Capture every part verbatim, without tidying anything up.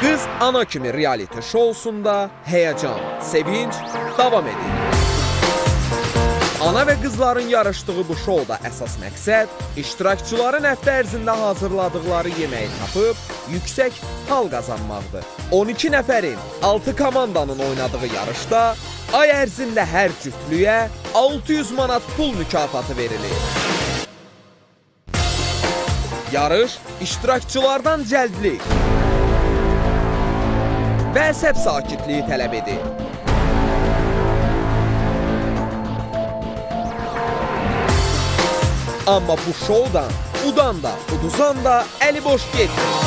Qız ana kimi reality şousunda həyəcan, sevinç davam edir. Ana və qızların yarışdığı bu şouda əsas məqsəd iştirakçıların həftə ərzində hazırladıqları yeməyi tapıb yüksək hal qazanmaqdır. on iki nəfərin, altı komandanın oynadığı yarışda ay ərzində hər cütlüyə altı yüz manat pul mükafatı verilir. Yarış iştirakçılardan cəldlik və əsəb sakitliyi tələb edir. Amma bu şoudan udan da, uduzan da əli boş getmir.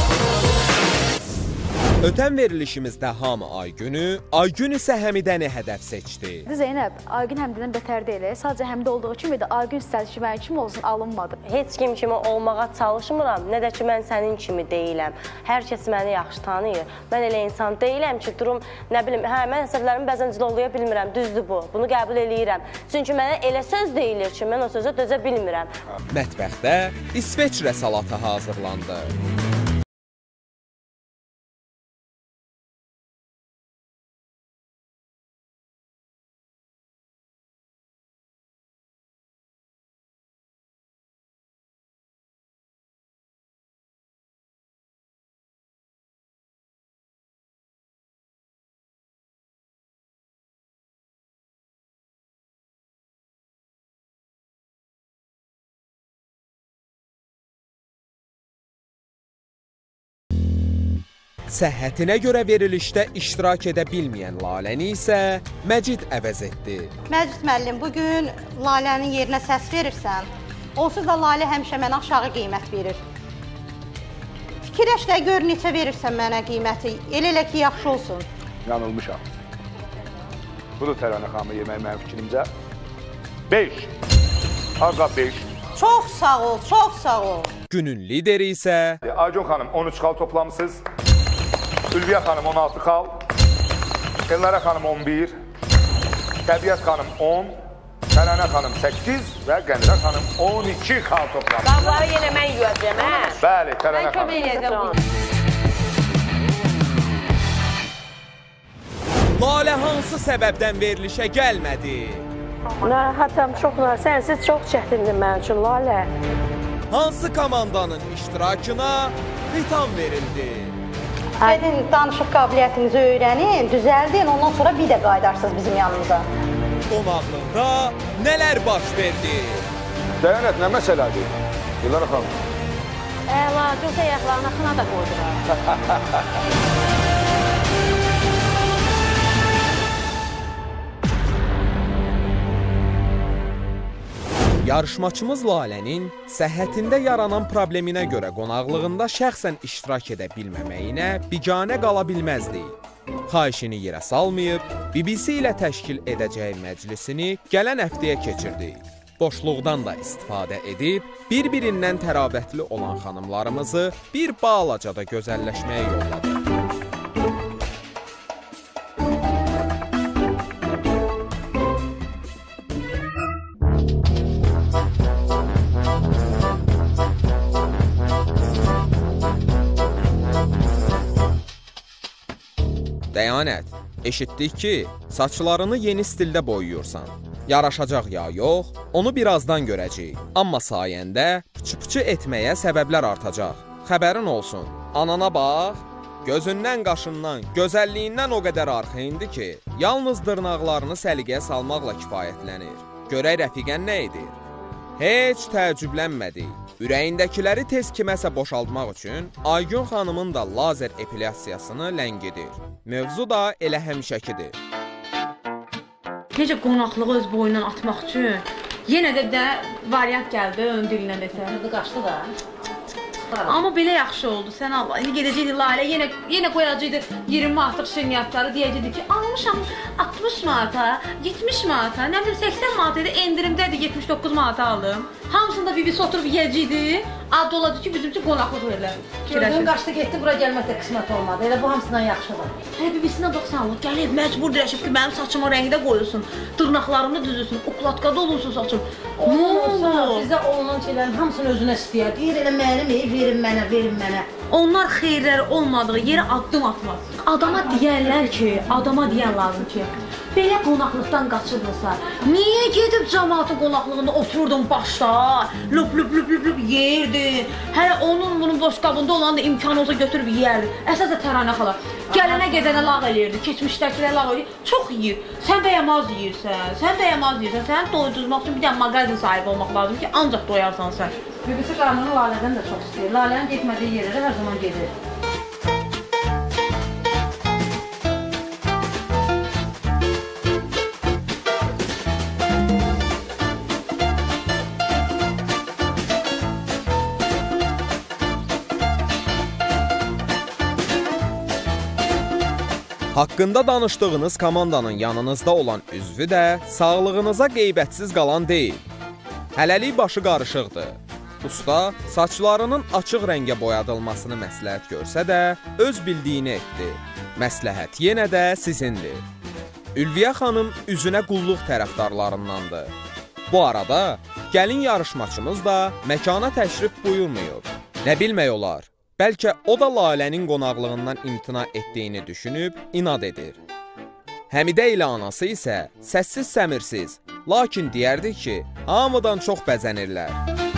Ötən verilişimizdə hamı Aygünü, Aygün isə Həmidəni hədəf seçdi. Zeynəb, Aygün Həmidədən betər deyil. Sadəcə Həmidə olduğu kimi də Aygün istədi ki, mənim kimi olsun, alınmadı. Heç kim kimi olmağa çalışmıram, nə də ki, mən sənin kimi deyiləm. Hər kəs məni yaxşı tanıyır. Mən elə insan deyiləm ki, durum, nə bilim, hə, mən əsəblərimi bəzən cilovlaya bilmirəm, düzdür bu. Bunu qəbul eləyirəm. Çünki mənə elə söz deyilir ki, mən o sözə dözə bilmirəm. Mətbəxdə İsveçrə salatı hazırlandı. Səhhətinə görə verilişdə iştirak edə bilməyən Laləni isə Məcid əvəz etdi. Məcid müəllim, bugün Lalənin yerinə səs verirsən, onsuz da Lalə həmişə mənə aşağı qiymət verir. Fikirləş də gör neçə verirsən mənə qiyməti, elə-elə ki, yaxşı olsun. Yanılmışam. Budur Təranə xanımı yemək mənim fikrimcə. beş. Arqa beş. Çox sağ ol, çox sağ ol. Günün lideri isə Aygün xanım on üç xal toplamısınız. Ülviyə xanım on altı xal. Elnara xanım on bir. Təbiət xanım on. Tərənə xanım səkkiz və Qəndirə xanım on iki xal toplamısınız. Qabları yenə mən yuyacam, hə? Bəli, Tərənə Mən kömək edəcəm. Lalə hansı səbəbdən verilişə gəlmədi? Narahatam, çox narahat. Sənsiz çox çətindir mənim üçün, Lalə. Hansı komandanın iştirakına xitam verildi? Gedin, danışıq qabiliyyətinizi öyrənin, düzəldin, ondan sonra bir də qaydarsınız bizim yanımıza. Qonaqlıqda nələr baş verdi? Dəyanət, nə məsələdir? Elnara xanım. Əla, göz ayaqlarına xına da qoydular. Yarışmaçımız Lalənin səhhətində yaranan probleminə görə qonaqlığında şəxsən iştirak edə bilməməyinə biganə qala bilməzdik. Xahişini yerə salmayıb, B B C ilə təşkil edəcəyi məclisini gələn həftəyə keçirdik. Boşluqdan da istifadə edib, bir-birindən tərabətli olan xanımlarımızı bir balacada gözəlləşməyə yolladı. Dəyanət, eşitdik ki, saçlarını yeni stildə boyuyursan. Yaraşacaq ya yox, onu birazdan görəcəyik. Amma sayəndə pıçı-pıçı etməyə səbəblər artacaq. Xəbərin olsun, anana bax, gözündən, qaşından, gözəlliyindən o qədər arxayındır ki, yalnız dırnaqlarını səliqəyə salmaqla kifayətlənir. Görək rəfiqən nə edir? Heç təəccüblənmədik. Ürəyindəkiləri tez kiməsə boşaltmaq üçün Aygün xanımın da lazer epilyasiyasını ləngidir. Mövzu da elə həmişəkidir. Necə qonaqlığı öz boyundan atmaq üçün yenə də də variant gəldi, ön dilinə desəm. Hadi qaçdı da. Amma belə yaxşı oldu, sən Allah. İndi gedəcəkdi Lalə, yenə, yenə qoyacaqdı iyirmi manatlıq şirniyyatları, deyəcəkdi ki, almışam altmış manata, yetmiş manata, nə bilim səksən manata idi, endirimdədir, yetmiş doqquz manata aldım. Hamısında bibisi oturub yiyəcəkdi, Ad oladı ki, bizim üçün qonaqlıq verirlər. Gördün, qaçdı getdi, bura gəlməkdə qismət olmadı. Elə bu hamısından yaxşıdır. Hələ bibisindən baxsan, Allah gəlib, məcbur dirəşib ki, mənim saçımı rəngdə qoyulsun, dırnaqlarımı düzülsün, okladkada olursun saçım. Nə olur? Bizə olunan şeylərin hamısını özünə istəyər. Deyir, elə mənim, ey, verin mənə, verin mənə. Onlar xeyirləri olmadığı yerə addım atmaz. Adama deyərlər ki, adama deyən lazım ki, belə qonaqlıqdan qaçırmırsa, niyə gedib cəmaatın qonaqlığında oturdun başda, lüp lüp lüp lüp lüp yerdin, hələ onun bunun boşqabında olan da imkanı olsa götürüb yeyərdi. Əsas da Təranə xala, gələnə gedənə lağ eləyirdi, keçmişdəkilə lağ eləyirdi, çox yeyir. Sən bəyəmaz yeyirsən, sən bəyəmaz yeyirsən, sən doydurmaq üçün bir dənə maqazin sahibi olmaq lazım ki, ancaq doyarsan sən. Bibisi qarnını Lalədən də çox istəyir. Lalənin getmədiyi yerlərə hər zaman gedir. Haqqında danışdığınız komandanın yanınızda olan üzvü də sağlığınıza qeybətsiz qalan deyil. Hələlik başı qarışıqdır. Usta saçlarının açıq rəngə boyadılmasını məsləhət görsə də, öz bildiyini etdi. Məsləhət yenə də sizindir. Ülviyə xanım üzünə qulluq tərəfdarlarındandır. Bu arada gəlin yarışmaçımız da məkana təşrif buyurmuyor. Nə bilmək olar? Bəlkə o da Lalənin qonaqlığından imtina etdiyini düşünüb inad edir. Həmidə ilə anası isə səssiz səmirsiz, lakin deyərdi ki, hamıdan çox bəzənirlər.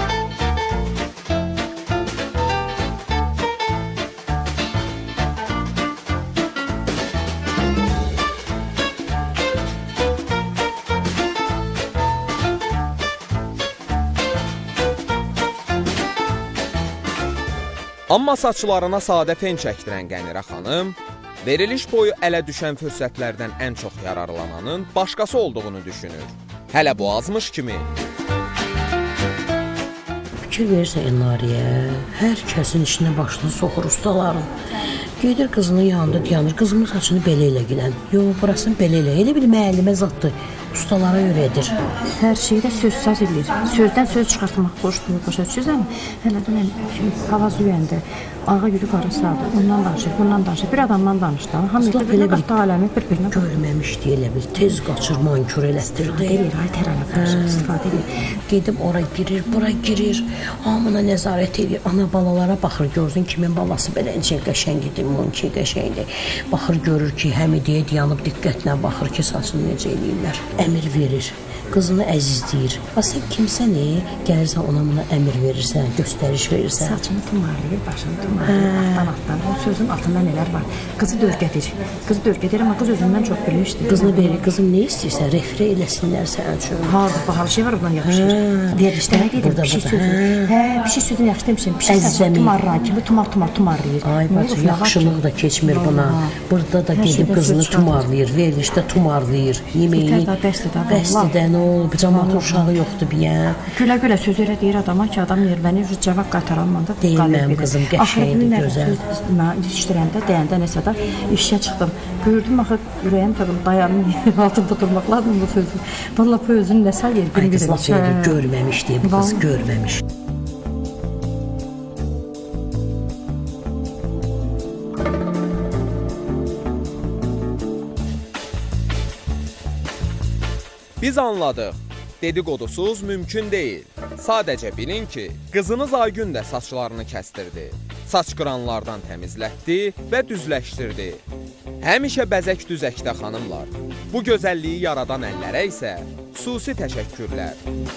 Amma saçlarına sadə fen çəkdirən Qənirə xanım, veriliş boyu ələ düşən fürsətlərdən ən çox yararlananın başqası olduğunu düşünür. Hələ bu azmış kimi. Fikir verirsən Elnariyə, hər kəsin işinə başını soxur ustaların. Gedir qızının yanında dayanır, qızımın saçını belə elə gilən. Yox, burasını belə elə, elə bir müəllimə zaddır. Ustalara öyrədir. Hər şeydə söz saz edir. Sözdən söz çıxartmaq borçludur, başa düşürsən? Hələ də hava zuyəndə, ağa yürü qarısadı, ondan danışır, bundan danışır, bir adamdan danışdı. Hamıda belə bir aləmi bir-birinə görməmişdi elə bir, tez qaçır, mankür elətdirdi. İstifadə edir, ay Təranə qarşı, istifadə edir. Gedib ora girir, bura girir, hamına nəzarət edir, ana balalara baxır, görsün kimin balası belə necə qəşəng idi, monki qəşəngdir. Baxır, görür ki, həmidiyə dayanıb diqqətlə baxır ki, saçını necə eləyirlər. Əmir verir, qızını əzizləyir. Sən kimsən, gəlirsən ona buna əmir verirsən, göstəriş verirsən. Saçını tumarlayır, başını tumarlayır, altdan altdan. O sözün altında nələr var? Qızı dörgədir, qızı dörgədir, amma qız özündən çox bilmişdir. Qızını verir, qızım nə istəyirsən, refrə eləsinlər sən üçün. Harada, bahalı şey var, ondan yaxşıdır. Verilişdə nə dedim, bir şey sözü. Hə, bir şey sözünü yaxşı demişim, bir şey saçını tumarlar kimi, tumar tumar tumarlayır. Ay bacı, yaxşılıq da keçmir buna. Burada da gedib qızını tumarlayır, verilişdə tumarlayır, yeməyini. Bəsdə nə olub, cəmaatın uşağı yoxdur biyən. Gülə-gülə söz elə deyir adama ki, adam yerlənir, cavab qaytaranmanda deyil mənim qızım, qəşəydir, gözəl. Mən işdirəndə, deyəndə nəsə də işə çıxdım. Gördüm, axı ürəyim tadım, dayanım altında durmaq lazım bu sözü. Valla bu özünü nəsə yer, bir qız laf verir, görməmişdi, bu qız görməmiş. Biz anladıq, dediqodusuz mümkün deyil. Sadəcə bilin ki, qızınız Aygün də saçlarını kəstirdi, saç qıranlardan təmizlətdi və düzləşdirdi. Həmişə bəzək düzəkdə xanımlar. Bu gözəlliyi yaradan əllərə isə xüsusi təşəkkürlər.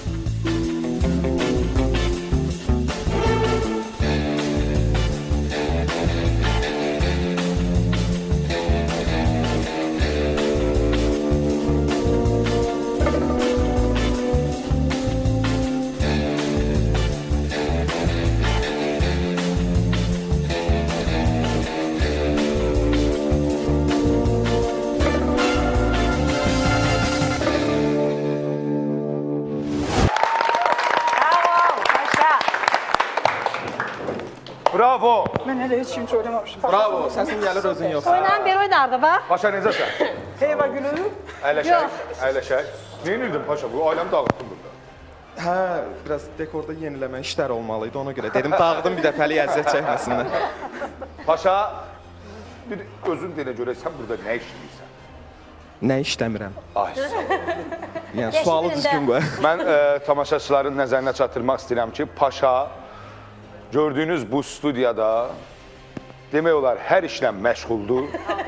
Bravo. Mən hələ heç kim oynamamışım. Bravo, səsin gəlir özün yoxsa. Oynayan bir oynardı, bax. Paşa necəsən? Heyva gülü. Əyləşək, əyləşək. Neyin ildin Paşa? Bu ailəni dağıtdın burada. Hə, biraz dekorda yeniləmə işlər olmalıydı, ona görə dedim, dağıdım bir dəfəlik əziyyət çəkməsinlər. Paşa, bir özün deyinə görə sən burada nə işləyirsən? Nə işləmirəm? Ay, yəni, sualı düzgün qoy. Mən e, tamaşaçıların nəzərinə çatdırmaq istəyirəm ki, Paşa gördüyünüz bu studiyada demək olar hər işlə məşğuldur.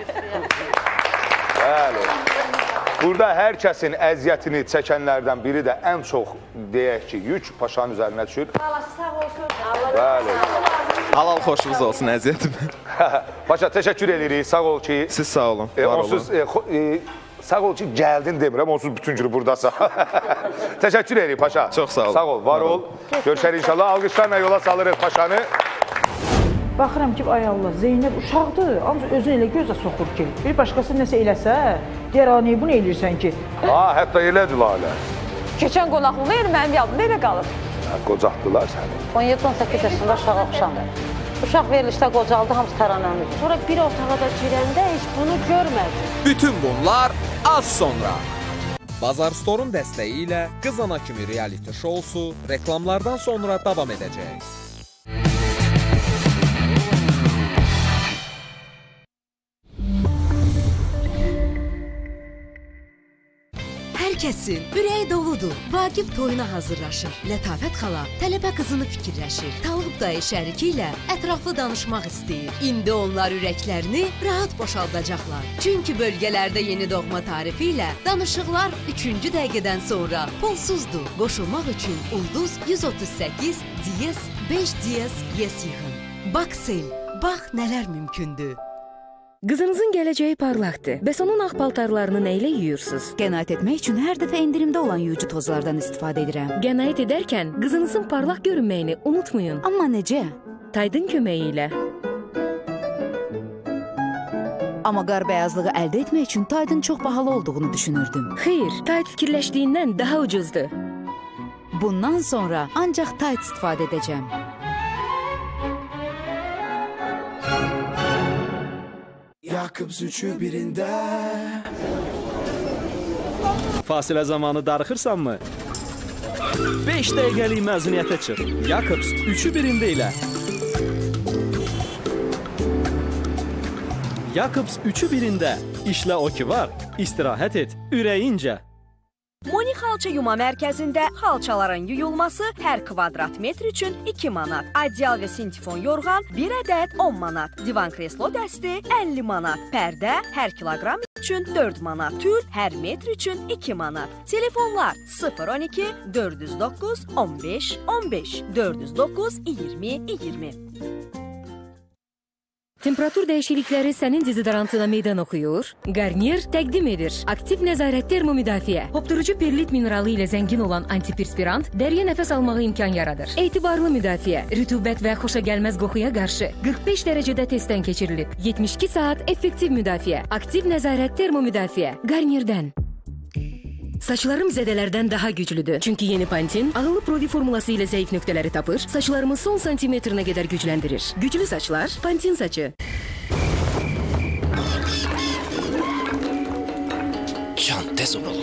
Bəli. Burada hər kəsin əziyyətini çəkənlərdən biri də ən çox, deyək ki, yük Paşanın üzərinə düşür. Balası sağ olsun. Bəli. Halal xoşunuz olsun əziyyətim. Paşa, təşəkkür edirik, sağ ol ki... Siz sağ olun, e, var onsuz, olun. E, e, sağ ol ki, gəldin demirəm, onsuz bütün günü buradasa. Təşəkkür edirik Paşa. Çox sağ olun. Sağ ol, var ol. Görüşərik inşallah. Alqışlarla yola salırıq Paşanı. Baxıram ki, ay Allah, Zeynəb uşaqdır, ancaq özünü elə gözə soxur ki, bir başqası nəsə eləsə, deyər, niyə bunu eləyirsən ki? Ha, hətta elədir Lalə. Keçən qonaqlığı yer mənim yadımda elə qalır. Qocaqdılar səni. on yeddi on səkkiz yaşında uşaq oxşamır. Uşaq verilişdə qocaldı, hamısı təranəmir. Sonra bir otağa da girəndə heç bunu görmədim. Bütün bunlar az sonra. Bazar Store'un dəstəyi ilə Qız Ana kimi reality şousu reklamlardan sonra davam edəcək. Hər kəsin ürəyi doludur. Vaqif toyuna hazırlaşır. Lətafət xala tələbə qızını fikirləşir. Talib dayı şəriki ilə ətraflı danışmaq istəyir. İndi onlar ürəklərini rahat boşaldacaqlar. Çünki bölgələrdə yeni doğma tarifi ilə danışıqlar üçüncü dəqiqədən sonra pulsuzdur. Qoşulmaq üçün ulduz yüz otuz səkkiz diyez beş diyez yes yığın. Baksel, bax nələr mümkündür. Qızınızın gələcəyi parlaqdır. Bəs onun ağ paltarlarını nə ilə yuyursunuz? Qənaət etmək üçün hər dəfə endirimdə olan yuyucu tozlardan istifadə edirəm. Qənaət edərkən qızınızın parlaq görünməyini unutmayın. Amma necə? Taydın köməyi ilə. Amma qar bəyazlığı əldə etmək üçün Taydın çox bahalı olduğunu düşünürdüm. Xeyr, Tayd fikirləşdiyindən daha ucuzdur. Bundan sonra ancaq Tayd istifadə edəcəm. Yakıbs üçü birində. Fasilə zamanı darıxırsanmı? beş dəqiqəlik məzuniyyətə çıx. Yakıbs üçü birində ilə. Yakıbs üçü birində. İşlə o ki var, istirahət et, ürəyincə. Moni xalça yuma mərkəzində xalçaların yuyulması hər kvadrat metr üçün iki manat. Adyal və sintifon yorğan bir ədəd on manat. Divan kreslo dəsti əlli manat. Pərdə hər kiloqram üçün dörd manat. Tül hər metr üçün iki manat. Telefonlar sıfır on iki dörd yüz doqquz on beş on beş dörd yüz doqquz iyirmi iyirmi. Temperatur dəyişiklikləri sənin dezodorantına meydan oxuyur. Garnier təqdim edir. Aktiv nəzarət termomüdafiə. Hopdurucu perlit mineralı ilə zəngin olan antiperspirant dəriyə nəfəs almağa imkan yaradır. Etibarlı müdafiə. Rütubət və xoşagəlməz qoxuya qarşı qırx beş dərəcədə testdən keçirilib. yetmiş iki saat effektiv müdafiə. Aktiv nəzarət termomüdafiə. Garnierdən. Saçlarım zədələrdən daha güclüdür. Çünki yeni Pantin ağıllı Provi formulası ilə zəif nöqtələri tapır, saçlarımı son santimetrinə qədər gücləndirir. Güclü saçlar, Pantin saçı. Can, tez ol.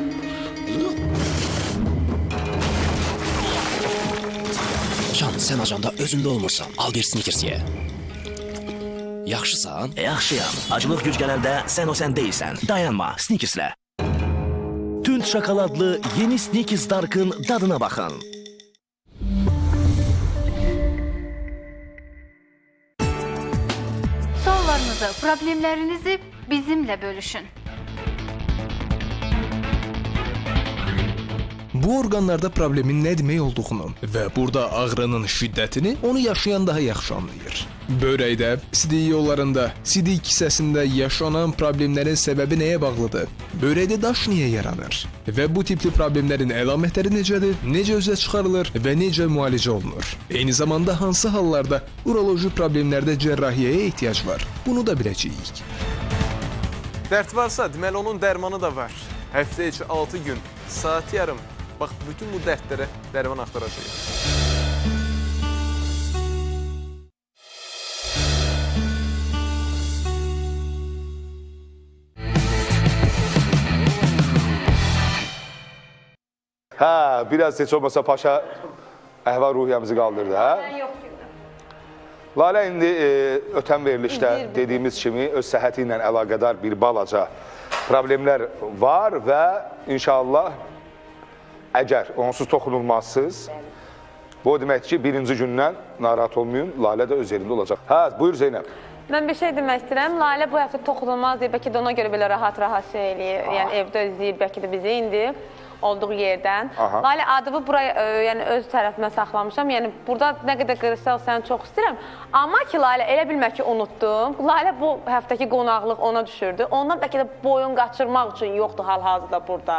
Can, sən ajanda özündə olmursan. Al bir Snickers ye. Yaxşısan? Yaxşıyam. Acılıq güc gələndə sən o sən deyilsən. Dayanma, Snickerslə. Tünd şokoladlı yeni Snickers Dark'ın dadına baxın. Suallarınızı, problemlərinizi bizimlə bölüşün. Bu orqanlarda problemin nə demək olduğunu və burada ağrının şiddətini onu yaşayan daha yaxşı anlayır. Börəkdə, sidik yollarında, sidik kisəsində yaşanan problemlərin səbəbi nəyə bağlıdır? Börəkdə daş niyə yaranır? Və bu tipli problemlərin əlamətləri necədir? Necə üzə çıxarılır və necə müalicə olunur? Eyni zamanda hansı hallarda uroloji problemlərdə cərrahiyyəyə ehtiyac var? Bunu da biləcəyik. Dərd varsa, deməli onun dərmanı da var. Həftə içi altı gün, saat yarım. Bax, bütün bu dərdlərə dərman axtaracaq. Hə, biraz heç olmasa paşa əhval ruhiyyəmizi qaldırdı, hə? Mən yox ki. Lalə indi e, ötən verilişdə dediyimiz kimi öz səhhəti ilə əlaqədar bir balaca problemlər var və inşallah əgər onsuz toxunulmazsınız, bu o deməkdir ki, birinci gündən narahat olmayın, Lalə də öz yerində olacaq. Hə, buyur Zeynəb. Mən bir şey demək istəyirəm. Lalə bu həftə toxunulmaz deyir, bəlkə də ona görə belə rahat-rahat şey eləyir, yəni evdə izləyir, bəlkə də bizi indi olduğu yerdən. Aha. Lalə adımı buraya ə, yəni öz tərəfimə saxlamışam. Yəni burada nə qədər qırısal səni çox istəyirəm. Amma ki Lalə elə bilmə ki unutdum. Lalə bu həftəki qonaqlıq ona düşürdü. Ondan bəlkə də boyun qaçırmaq üçün yoxdur hal-hazırda burada.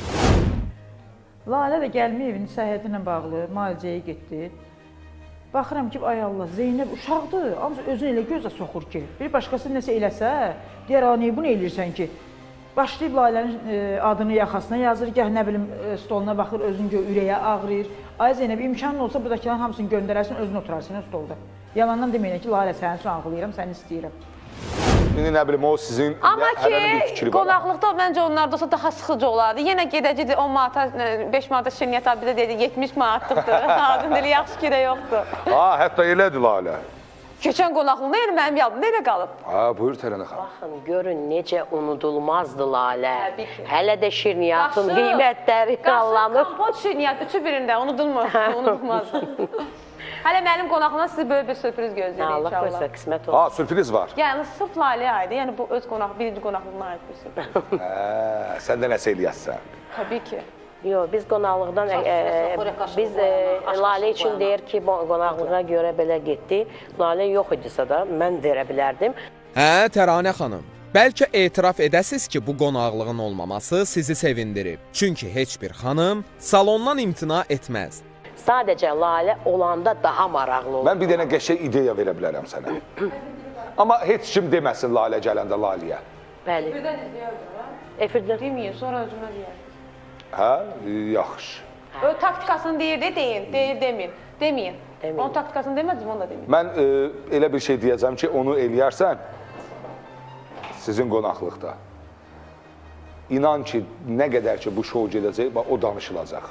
Lalə də gəlmə evinin səhhəti ilə bağlı müalicəyə getdi. Baxıram ki, ay Allah, Zeynəb uşaqdır, ancaq özünü elə gözə soxur ki, bir başqası nəsə eləsə, deyər, niyə bunu eləyirsən ki? Başlayıb Lalənin e, adını yaxasına yazır, gəh nə bilim e, stoluna baxır, özünü gör, ürəyə ağrıyır. Ay Zeynəb, imkanın olsa buradakilərin hamısını göndərərsin, özünü oturarsın stolda. Yalandan deməyinə ki, Lalə sənin üçün ağlayıram, səni istəyirəm. İndi nə bilim, o sizin Amma hərənin bir fikri ki, qonaqlıqda məncə onlarda olsa daha sıxıcı olardı. Yenə gedəcəkdi on manata, beş manata şirniyyat abi bizə dedi, yetmiş manatlıqdır. Adın dili yaxşı ki də yoxdur. Ha, hətta elədir Lalə. Keçən qonaqlığında yəni mənim yadımda elə qalıb. Ha, buyur Tərənə xanım. Baxın, görün necə unudulmazdı Lalə. Hələ də şirniyyatın qiymətləri qallanıb. Qaşın, kompot, şirniyyat, üçü birində, unudulmaz, unudulmazdı. Hələ mənim qonaqlığına sizi böyük bir sürpriz gözləyir inşallah. Allah qismət olsun. Ha, sürpriz var. Yəni, sırf Laləyə aid, yəni bu öz qonaq, birinci qonaqlığına aid bir sürpriz. Hə, sən də nəsə eləyəsən. Təbii ki. Yox, biz qonaqlıqdan, biz Lalə üçün deyir ki, qonaqlığa görə belə getdi. Lalə yox idisə da, mən verə bilərdim. Hə, Təranə xanım. Bəlkə etiraf edəsiz ki, bu qonaqlığın olmaması sizi sevindirib. Çünki heç bir xanım salondan imtina etməz. Sadəcə Lalə olanda daha maraqlı olur. Mən bir dənə qəşəng ideya verə bilərəm sənə. Amma heç kim deməsin Lalə gələndə Laləyə. Bəli. Efirdən izləyərdir, hə? Efirdən. Deməyin, sonra özümə deyər. Hə, yaxşı. O taktikasını deyir de, deyin, deyir, deməyin. Deməyin. Onun taktikasını demədim, onu da deməyin. Mən e, elə bir şey deyəcəm ki, onu eləyərsən sizin qonaqlıqda. İnan ki, nə qədər ki bu şou gedəcək, o danışılacaq.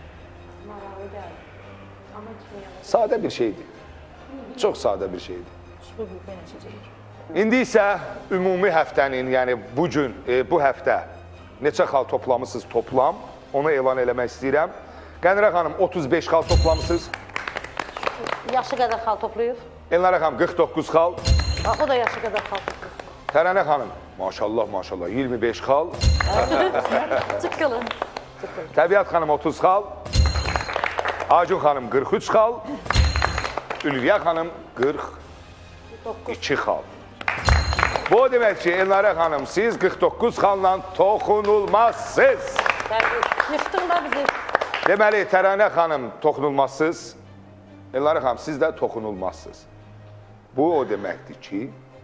Sadə bir şeydir. Çox sadə bir şeydir. İndi isə ümumi həftənin, yəni bugün, e, bu həftə neçə xal toplamısınız toplam, onu elan eləmək istəyirəm. Qənirə xanım, otuz beş xal toplamısınız. Yaşı qədər xal toplayıb. Elnarə xanım, qırx doqquz xal. O da yaşı qədər xal toplayıb. Tərənə xanım, maşallah, maşallah, iyirmi beş xal. Çıqqılın. Təbiət xanım, otuz xal. Acun xanım, qırx üç xal. Ülviyə xanım, qırx iki xal. Bu o demək ki, Elnarə xanım, siz qırx doqquz xalla toxunulmazsınız. Yıxdın da bizi. Deməli, Tərənə xanım toxunulmazsınız. Elnarə xanım, siz də toxunulmazsınız. Bu o deməkdir ki,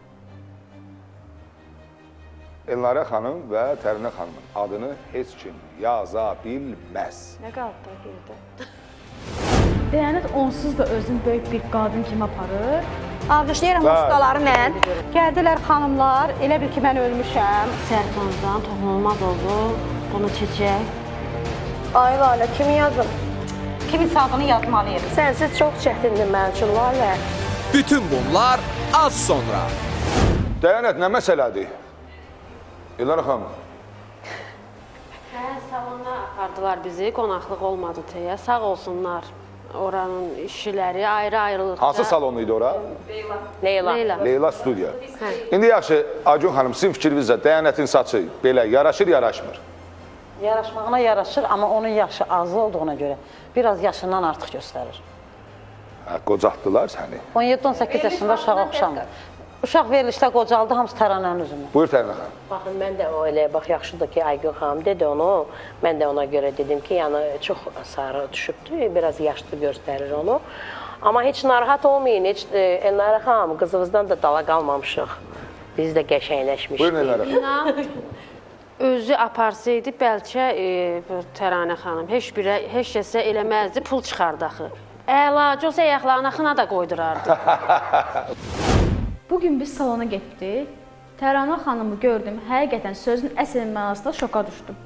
Elnarə xanım və Tərənə xanımın adını heç kim yaza bilməz. Nə qaldı da gerdə? Deyənət onsuz da özün böyük bir qadın kimi aparır. Alqışlayıram ustaları mən. Gəldilər xanımlar, elə bil ki, mən ölmüşəm. Sərxandan toxunulmaz oldu, bunu çiçək. Ay Lalə, kimi yazım? Kimin adını yazmalıyım? Sənsiz çox çətindir mən üçün, Lalə. Bütün bunlar az sonra. Dəyanət, nə məsələdir? Elnarə xanım. Hə, salona apardılar bizi, qonaqlıq olmadı deyə. Sağ olsunlar. Oranın işçiləri ayrı-ayrılıqda. Hansı salonu idi ora? Leyla. Leyla. Leyla studiya. İndi yaxşı, Acun xanım, sizin fikrinizdə Dəyanətin saçı belə yaraşır, yaraşmır? Yaraşmağına yaraşır, amma onun yaşı azı olduğuna görə biraz yaşından artıq göstərir. Hə, qocatdılar səni. on yeddi on səkkiz yaşında uşağa oxşamır. Uşaq verilişdə qocaldı, hamısı Təranənin üzündən. Buyur Tərənə xanım. Baxın, mən də o elə, bax, yaxşıdır ki, Aygün xanım dedi onu, mən də ona görə dedim ki, yəni çox sarı düşübdür, biraz yaşlı göstərir onu. Amma heç narahat olmayın, heç Elnarə xanım, qızımızdan da dala qalmamışıq. Biz də qəşəngləşmişdik. Buyurun Elnarə xanım. Özü aparsaydı, bəlkə e, Təranə xanım, heç birə, heç kəsə eləməzdi, pul çıxardı axı. Əlacı olsa ayaqlarına xına da qoydurardı. Bugün biz salona getdik. Təranə xanımı gördüm. Həqiqətən sözün əsl mənasında şoka düşdüm.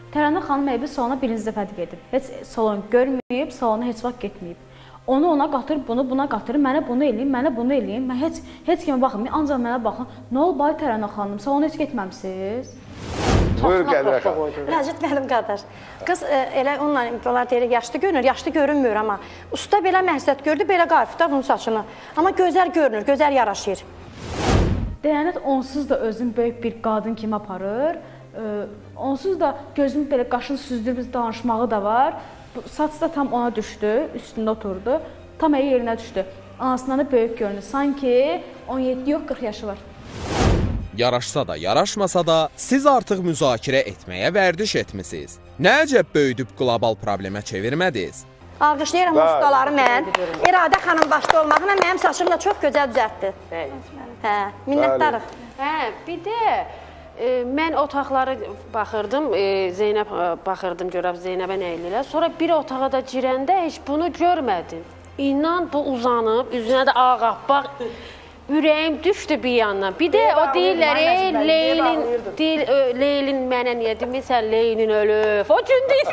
Təranə xanım evi salona birinci dəfədir gedib. Heç salon görməyib, salona heç vaxt getməyib. Onu ona qatır, bunu buna qatır, mənə bunu eləyim, mənə bunu eləyim. Mən heç heç kimə baxmıyorum, ancaq mənə baxın. Nə olub ay Təranə xanım, salona heç getməmisiniz? Buyur Qədirə xanım. Məcid mənim qardaş. Qız e, elə onunla onlar deyir yaşlı görünür, yaşlı görünmür amma usta belə məsləhət gördü, belə qarfıda bunun saçını. Amma gözəl görünür, gözəl yaraşır. Dəyanət onsuz da özünü böyük bir qadın kimi aparır. E, onsuz da gözünü belə qaşını süzdürüb danışmağı da var. Saç da tam ona düşdü, üstündə oturdu. Tam əyi yerinə düşdü. Anasından da böyük görünür. Sanki on yeddi yox, qırx yaşı var. Yaraşsa da, yaraşmasa da siz artıq müzakirə etməyə vərdiş etmisiniz. Nə əcəb böyüdüb qlobal problemə çevirmədiniz? Alqışlayıram ustaları mən. İradə xanım başda olmaqla mənim saçım da çox gözəl düzəltdi. Hə, minnətdarıq. Hə, bir də e, mən otaqlara baxırdım, e, Zeynəb baxırdım, görəm Zeynəbə nə eləyirlər. Sonra bir otağa da girəndə heç bunu görmədim. İnan bu uzanıb, üzünə də ağappaq. Ürəyim düşdü bir yandan. Bir də o deyirlər, ey Leylin, deyil, Leylin mənə niyə demirsən, Leylin ölüb. O gün deyil.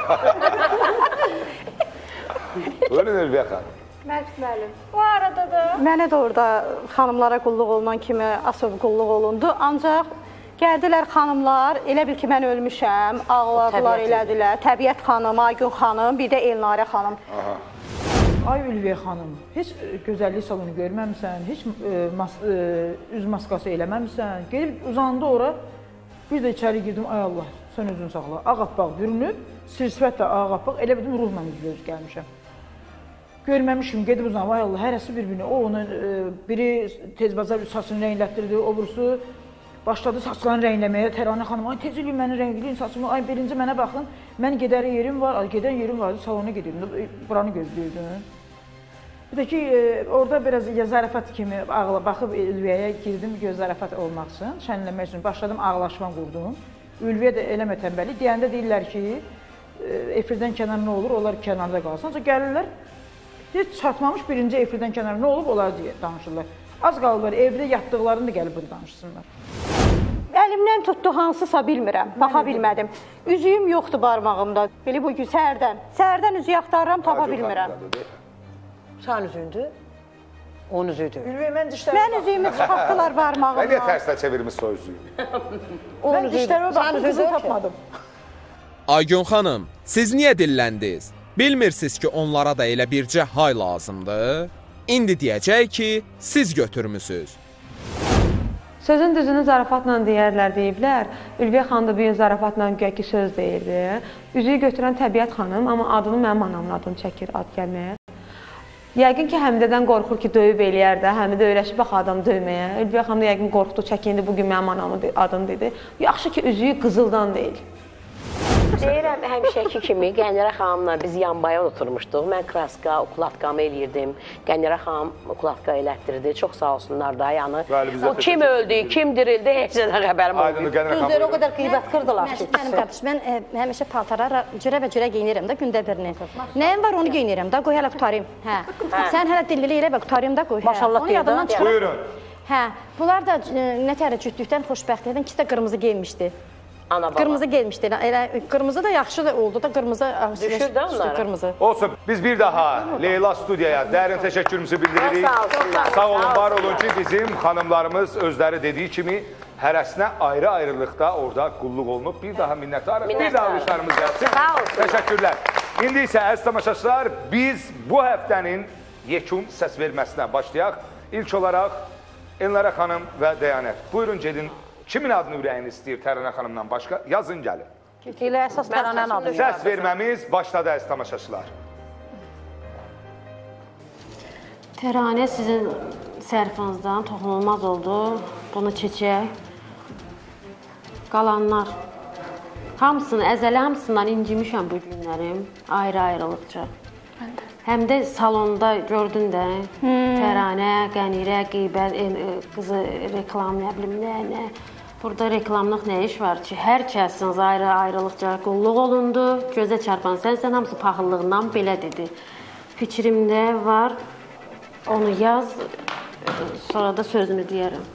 Buyurun Ülviyə xanım. Məcid müəllim, bu arada da... Mənə də orada xanımlara qulluq olunan kimi asıb qulluq olundu. Ancaq gəldilər xanımlar, elə bil ki, mən ölmüşəm, ağladılar, elədilər. Təbiət xanım, Aygün xanım, bir də Elnarə xanım. Aha. Ay Ülviyə xanım, heç gözəllik salonu görməmsən, heç e, mas e, üz maskası eləməmsən. Gedib uzandı ora, bir də içəri girdim, ay Allah, sən özünü saxla. Ağappaq bürünüb, sir-sifət də ağappaq, elə bildim ruhla üzləyüz gəlmişəm. Görməmişim, gedib uzanıb, ay Allah, hərəsi bir-birini. O, onun e, biri tezbazar saçını rənglətdirdi, o birisi başladı saçlarını rəngləməyə. Təranə xanım, ay tez eləyin məni rəngləyin saçımı, ay birinci mənə baxın, mən gedər yerim var, gedən yerim vardı, salona gedirdim, buranı gözləyirdim. Bir də ki, e, orada biraz zarafat kimi ağla baxıb Ülviyəyə girdim göz zarafat olmaq üçün, şənləmək üçün başladım, ağlaşma qurdum. Ülviyə də eləmə tənbəli, deyəndə deyirlər ki, e, efirdən kənar nə olur, onlar kənarda qalsın. Ancaq gəlirlər, heç çatmamış birinci efirdən kənar nə olub, onlar deyə danışırlar. Az qalıblar, evdə yatdıqlarını da gəlib burada danışsınlar. Əlimdən tutdu hansısa bilmirəm, baxa bilmədim. Üzüyüm yoxdur barmağımda, belə bu gün səhərdən. Səhərdən üzüyü axtarıram, tapa bilmirəm. Sən üzündür, onun üzüydür. Ülviyə, mən dişlərə Mən üzüyümü çıxartdılar barmağımdan. Nə niyə tərslə çevirmiş o üzüyü? Mən dişlərə baxdım, üzüyü tapmadım. Aygün xanım, siz niyə dilləndiniz? Bilmirsiniz ki, onlara da elə bircə hay lazımdır? İndi deyəcək ki, siz götürmüsünüz. Sözün düzünü zarafatla deyərlər, deyiblər. Ülviyə xanım da bir gün zarafatla güya ki söz deyirdi. Üzüyü götürən Təbiət xanım, amma adını mənim anamın adını çəkir, ad gəlməyə. Yəqin ki, Həmidədən qorxur ki, döyüb eləyər də, Həmidə öyrəşib bax adam döyməyə. Ülviyə xanım da yəqin qorxdu, çəkindi, bugün mənim anamın adını dedi. Yaxşı ki, üzüyü qızıldan deyil. Deyirəm, həmişəki kimi Qənirə xanımla biz yanbaya oturmuşduq. Mən kraska, okulatkamı eləyirdim. Qənirə xanım okulatqa elətdirdi. Çox sağ olsunlar da. Yəni, o kim öldü, kim dirildi, heç nədən xəbərim oldu. Üzləri o qədər qiymət qırdılar ki. Mənim qardaş, mən e, həmişə paltara cürə və cürə geyinirəm də gündə birini. Nəyim var onu geyinirəm də, qoy hələ qutarayım. Hə. Sən hələ dilli elə və qutarayım da qoy. Maşallah deyir də. Buyurun. Hə, bunlar da e, nə tərə cütlükdən xoşbəxtlikdən ikisi də qırmızı geyinmişdi. Ana baba. Qırmızı gelmişdi. Elə qırmızı da yaxşı da oldu da qırmızı düşür də onlara. Qırmızı. Olsun. Biz bir daha Leyla Studiyaya dərin təşəkkürümüzü bildiririk. Sağ olsunlar. Sağ olun, var olun ki, bizim xanımlarımız özləri dediyi kimi hərəsinə ayrı-ayrılıqda orada qulluq olunub. Bir daha minnətdarıq. Bir daha alışlarımız gəlsin. Sağ olsun. Təşəkkürlər. İndi isə əziz tamaşaçılar, biz bu həftənin yekun səs verməsinə başlayaq. İlk olaraq Elnarə xanım və Dəyanət. Buyurun gedin. Kimin adını ürəyini istəyir Təranə xanımdan başqa? Yazın gəlin. Elə əsas Təranənin adı. Səs verməmiz başladı əziz tamaşaçılar. Təranə sizin sərfinizdən toxunulmaz oldu. Bunu keçək. Qalanlar. Hamısını, əzəli hamısından incimişəm bu günlərim. Ayrı-ayrılıqca. Həm də salonda gördün də, hmm. Təranə, Qənirə, Qeybət, qızı reklam, nə bilim, nə, nə. Burada reklamlıq nə iş var ki, hər kəsiniz ayrı-ayrılıqca qulluq olundu, gözə çarpan sən, sən hamısı paxıllığından belə dedi. Fikrimdə var, onu yaz, sonra da sözünü deyərəm.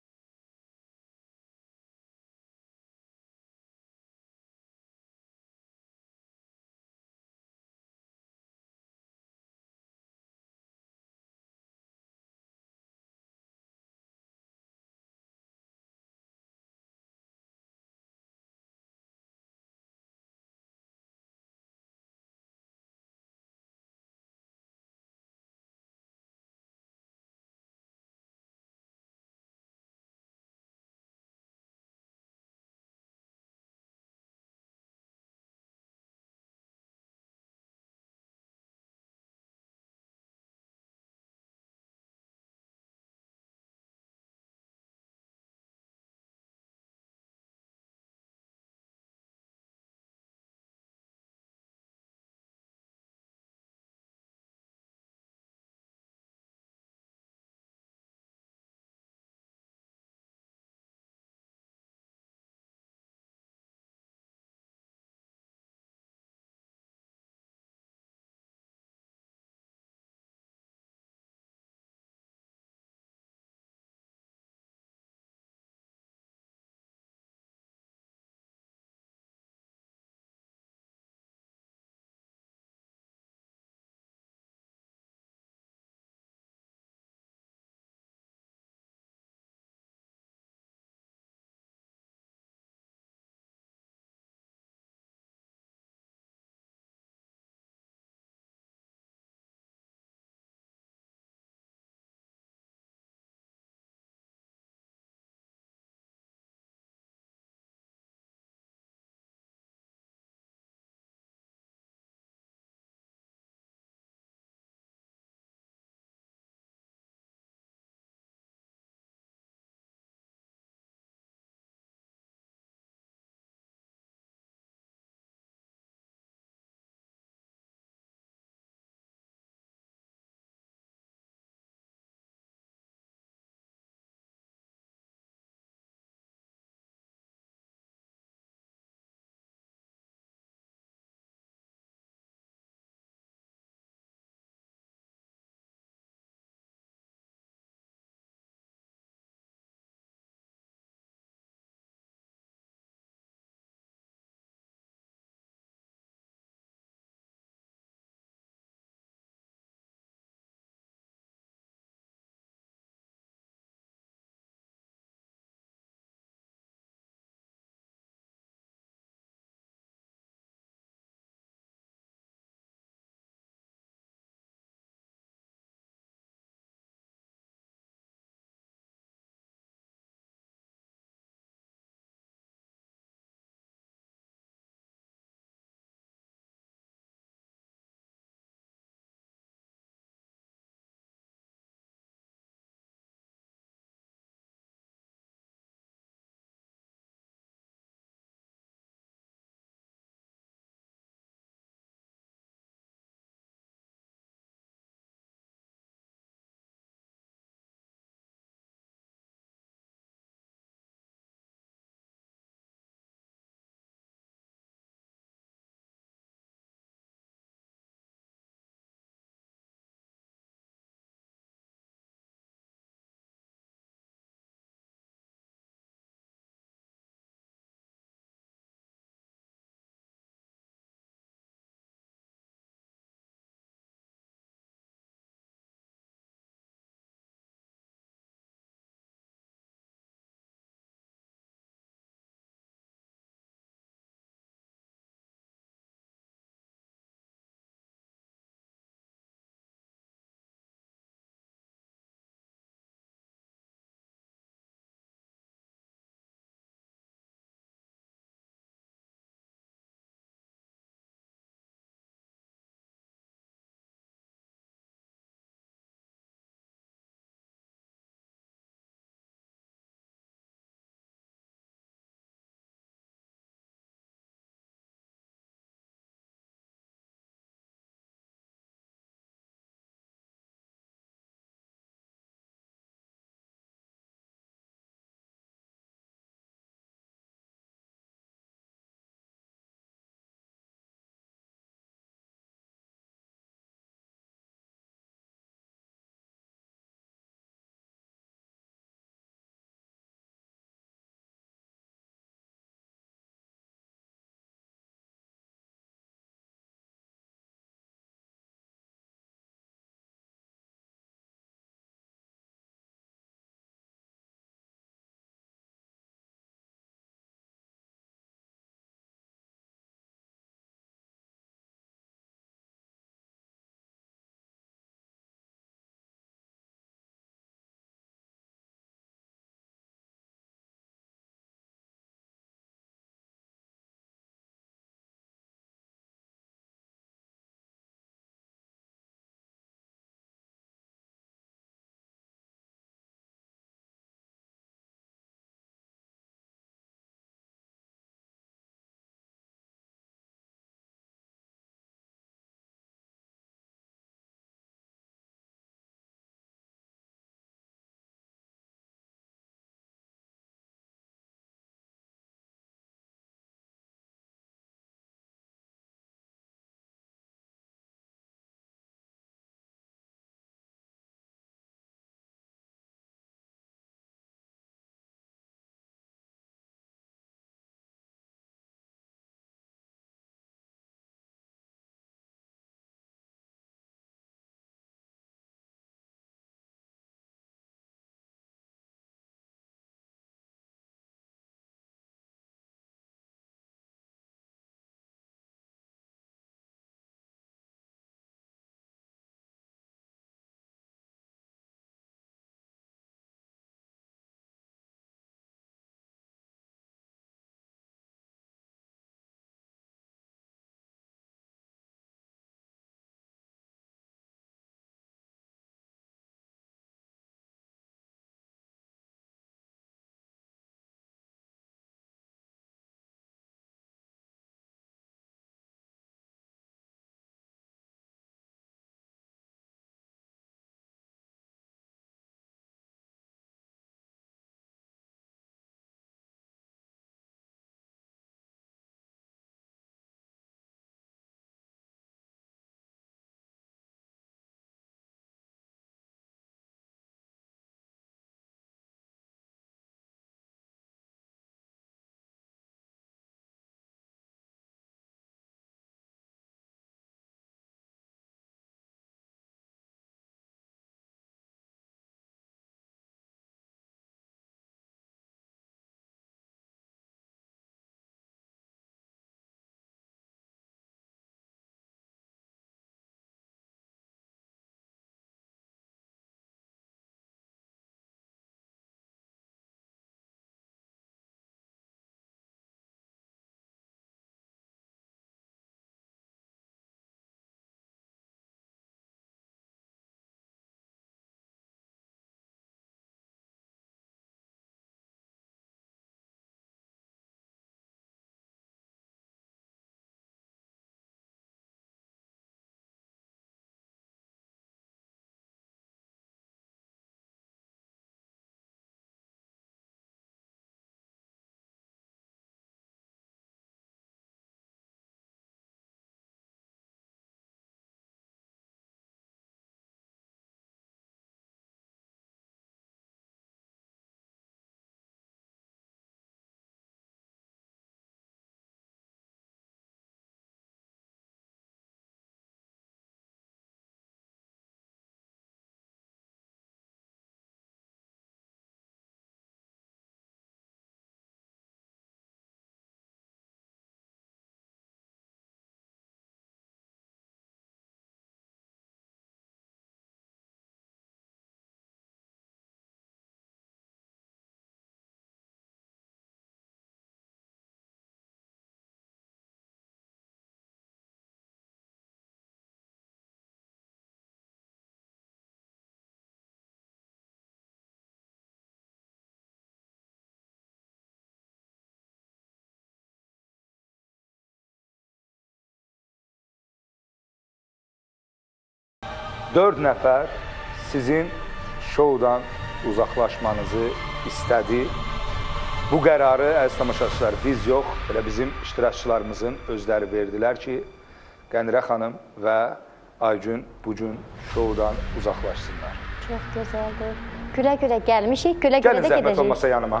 dörd nəfər sizin şoudan uzaqlaşmanızı istədi. Bu qərarı, əziz tamaşaçılar, biz yox, elə bizim iştirakçılarımızın özləri verdilər ki, Qənirə xanım və Aygün bugün şoudan uzaqlaşsınlar. Çox gözəldir. Gülə-gülə gəlmişik, gülə-gülə də gedəcəyik. Gəlin zəhmət olmasa yanıma.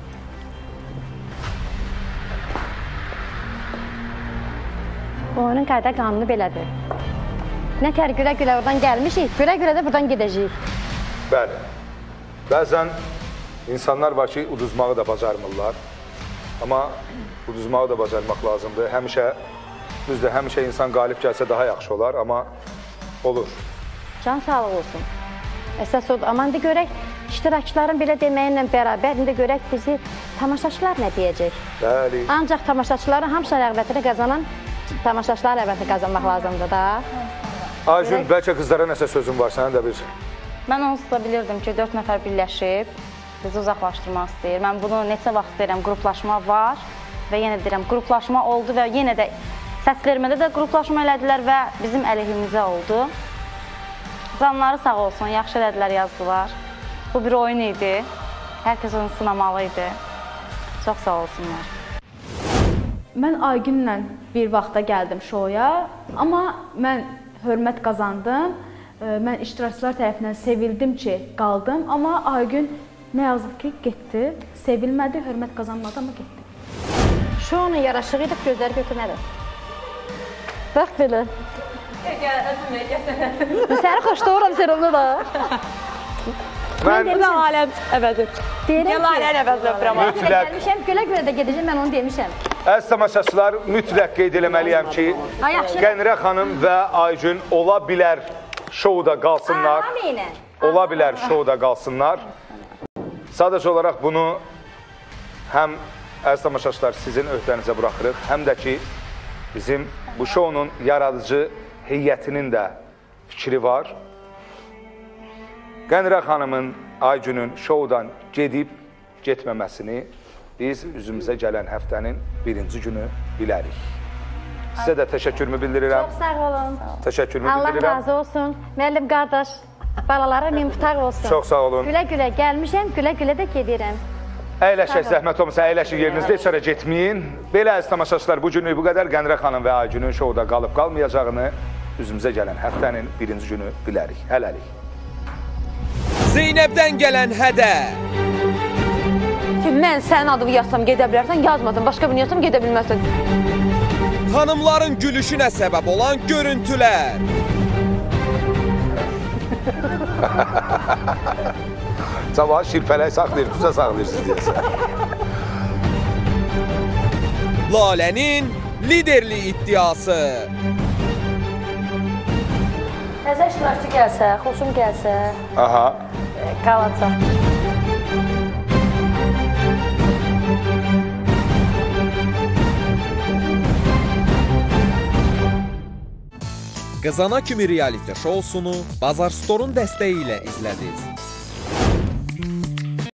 Oyunun qayda qanunu belədir. Nə tər gülə-gülə oradan gəlmişik, gülə-gülə də buradan gedəcəyik. Bəli. Bəzən insanlar var ki, uduzmağı da bacarmırlar. Amma uduzmağı da bacarmaq lazımdır. Həmişə, düzdür, həmişə insan qalib gəlsə daha yaxşı olar, amma olur. Can sağlıq olsun. Əsas odur. Amma indi görək, iştirakçıların belə deməyinlə bərabər, indi görək bizi tamaşaçılar nə deyəcək? Bəli. Ancaq tamaşaçıların hamısı rəğbətini qazanan tamaşaçılar rəğbətini qazanmaq lazımdır da. Aygün, bəlkə qızlara nəsə sözün var, sənin də bir... Mən onsuz da bilirdim ki, dörd nəfər birləşib, bizi uzaqlaşdırmaq istəyir. Mən bunu neçə vaxt deyirəm, qruplaşma var və yenə deyirəm, qruplaşma oldu və yenə də səs vermədə də qruplaşma elədilər və bizim əleyhimizə oldu. Canları sağ olsun, yaxşı elədilər, yazdılar. Bu bir oyun idi, hər kəs onu sınamalı idi. Çox sağ olsunlar. Mən Aygünlə bir vaxta gəldim şoya, amma mən hörmət qazandım. Mən iştirakçılar tərəfindən sevildim ki, qaldım, amma Aygün nə yazıq ki, getdi, sevilmədi, hörmət qazanmadı, amma getdi. Şounun yaraşığı idi, gözləri götürmədi. Bax belə. Səni xoşlayıram, sən onu da. Mən demişəm, aləm əvəzdir. Deyirəm ki, mütləq gəlmişəm, gülə-gülə də gedəcəm, mən onu demişəm. Əziz tamaşaçılar, mütləq qeyd eləməliyəm ki, Qənirə xanım və Aygün ola bilər şouda qalsınlar. Ola bilər şouda qalsınlar. Sadəcə olaraq bunu həm əziz tamaşaçılar sizin öhdənizə buraxırıq, həm də ki bizim bu şounun yaradıcı heyətinin də fikri var. Qənirə xanımın, Aygünün şoudan gedib getməməsini biz üzümüzə gələn həftənin birinci günü bilərik. Sizə də təşəkkürümü bildirirəm. Çox sağ olun. Təşəkkürümü Allah bildirirəm. razı olsun. Müəllim qardaş, balalara minfutaq olsun. Çox sağ olun. Gülə-gülə gəlmişəm, gülə-gülə də gedirəm. Əyləşək, zəhmət olmasa əyləşik yerinizdə, heç ara getməyin. Belə əziz tamaşaçılar, bu günlük bu qədər. Qənirə xanım və Aygünün şouda qalıb qalmayacağını üzümüzə gələn həftənin birinci günü bilərik. Hələlik. Zeynəbdən gələn hədə. Ki, mən sənin adını yazsam gedə bilərsən, yazmadım. Başqa birini yazsam gedə bilməzsən. Xanımların gülüşünə səbəb olan görüntülər. Sabah şirpələk saxlayır, tüsə saxlayırsınız deyəsən. Lalənin liderli iddiası. Təzə iştirakçı gəlsə, xoşum gəlsə, Aha. qalacaq. Qızana kimi reality şousunu Bazar Store'un dəstəyi ilə izlədiniz.